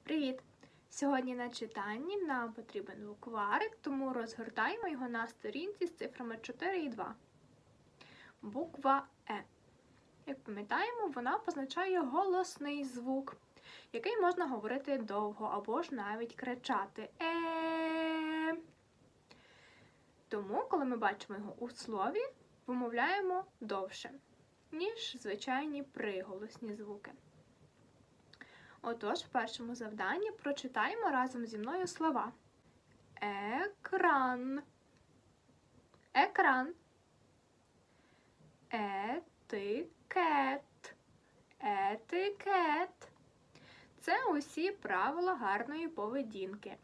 Привіт! Сьогодні на читанні нам потрібен букварик, тому розгортаємо його на сторінці з цифрами 4 і 2. Буква Е. Як пам'ятаємо, вона позначає голосний звук, який можна говорити довго або ж навіть кричати Е. Тому, коли ми бачимо його у слові, вимовляємо довше, ніж звичайні приголосні звуки. Отож, в першому завданні прочитаємо разом зі мною слова. Екран. Екран. Етикет. Етикет. Це усі правила гарної поведінки.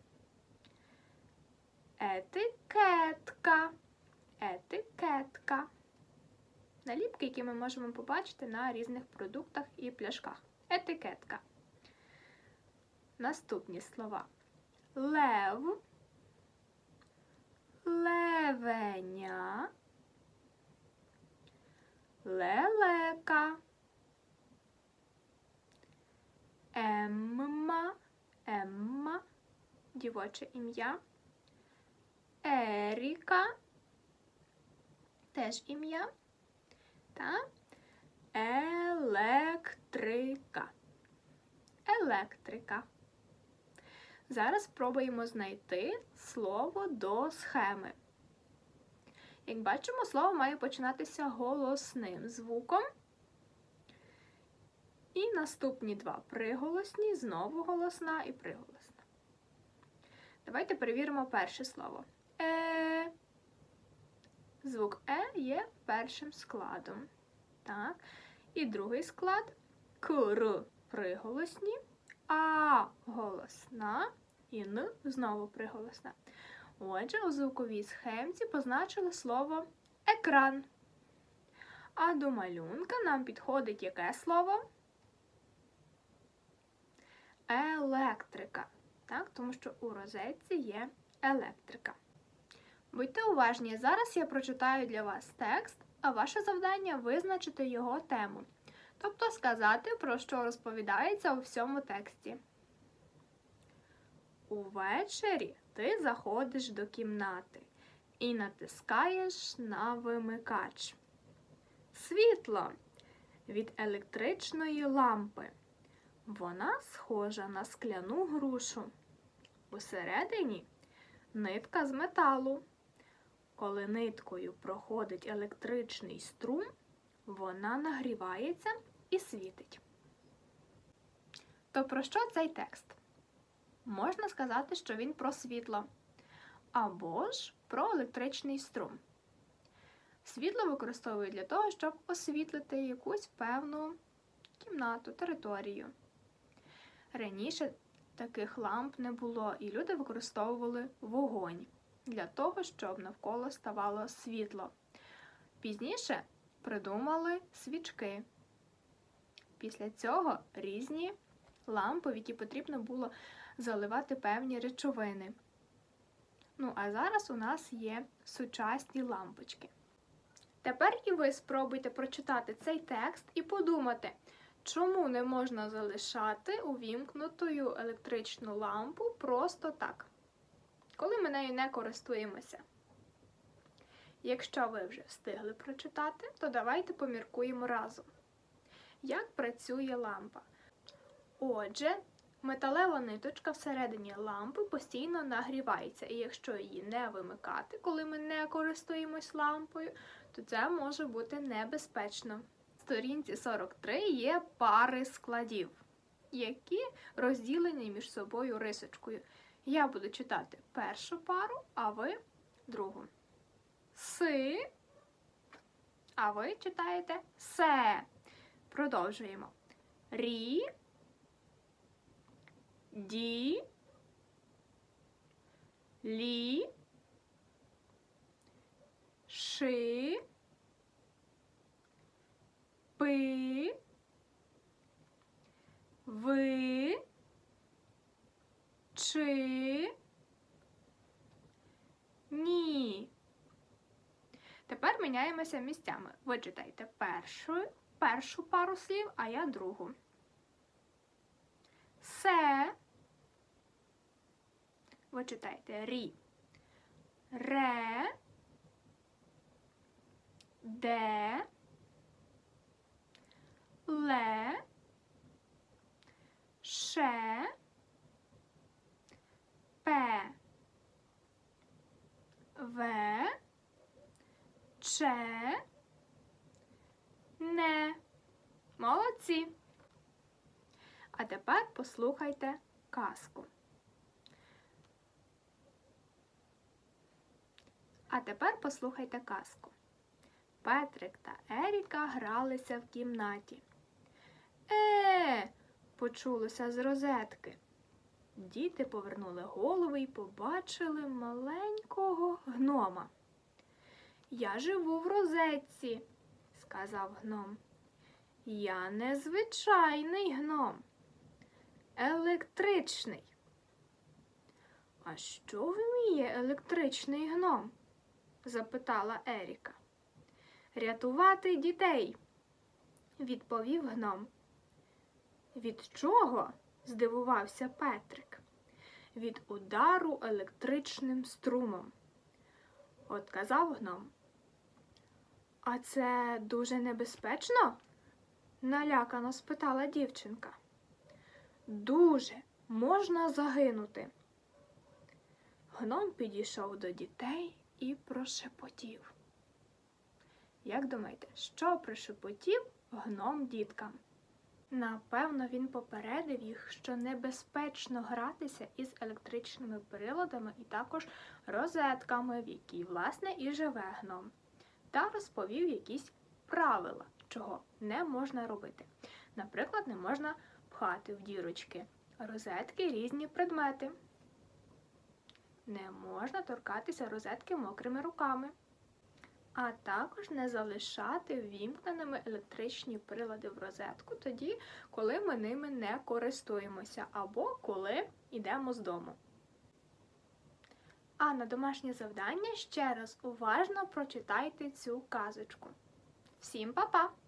Етикетка. Етикетка. Наліпки, які ми можемо побачити на різних продуктах і пляшках. Етикетка. Наступні слова. Лев, левеня, лелека, Емма, Емма, дівоче ім'я, Еріка, теж ім'я, та електрика. Електрика. Зараз спробуємо знайти слово до схеми. Як бачимо, слово має починатися голосним звуком. І наступні два приголосні, знову голосна і приголосна. Давайте перевіримо перше слово. Е. Звук Е є першим складом. Так. І другий склад К-Р приголосні, А голосна і Н знову приголосна. Отже, у звуковій схемці позначили слово екран. А до малюнка нам підходить яке слово? Електрика. Так, тому що у розетці є електрика. Будьте уважні, зараз я прочитаю для вас текст, а ваше завдання визначити його тему. Тобто сказати, про що розповідається у всьому тексті. Увечері ти заходиш до кімнати і натискаєш на вимикач. Світло від електричної лампи. Вона схожа на скляну грушу. Усередині нитка з металу. Коли ниткою проходить електричний струм, вона нагрівається і світить. То про що цей текст? Можна сказати, що він про світло. Або ж про електричний струм. Світло використовують для того, щоб освітлити якусь певну кімнату, територію. Раніше таких ламп не було, і люди використовували вогонь для того, щоб навколо ставало світло. Пізніше придумали свічки. Після цього різні лампи, в які потрібно було заливати певні речовини. Ну, а зараз у нас є сучасні лампочки. Тепер і ви спробуйте прочитати цей текст і подумати, чому не можна залишати увімкнутою електричну лампу просто так, коли ми нею не користуємося. Якщо ви вже встигли прочитати, то давайте поміркуємо разом. Як працює лампа? Отже, металева ниточка всередині лампи постійно нагрівається, і якщо її не вимикати, коли ми не користуємось лампою, то це може бути небезпечно. На сторінці 43 є пари складів, які розділені між собою рисочкою. Я буду читати першу пару, а ви другу. Си, а ви читаєте се. Продовжуємо. Рі, ді, лі, ши, пи, ви, чи, ні. Тепер міняємося місцями. Ви читаєте першу пару слів, а я другу. Се, ви читаєте рі. Ре, де, ле, ше, пе, ве, че, не. Молодці! А тепер послухайте казку. Петрик та Еріка гралися в кімнаті. Почулося з розетки. Діти повернули голови і побачили маленького гнома. «Я живу в розетці», – сказав гном. «Я не звичайний гном, електричний». «А що вміє електричний гном?» – запитала Еріка. «Рятувати дітей», – відповів гном. «Від чого?» – здивувався Петрик. «Від удару електричним струмом», – отказав гном. «А це дуже небезпечно?» – налякано спитала дівчинка. «Дуже, можна загинути». Гном підійшов до дітей і прошепотів. Як думаєте, що прошепотів гном діткам? Напевно, він попередив їх, що небезпечно гратися із електричними приладами і також розетками, в якій, власне, і живе гном. Та розповів якісь правила, чого не можна робити. Наприклад, не можна пхати в дірочки розетки різні предмети. Не можна торкатися розетки мокрими руками. А також не залишати ввімкненими електричні прилади в розетку тоді, коли ми ними не користуємося або коли йдемо з дому. А на домашнє завдання ще раз уважно прочитайте цю казочку. Всім па-па!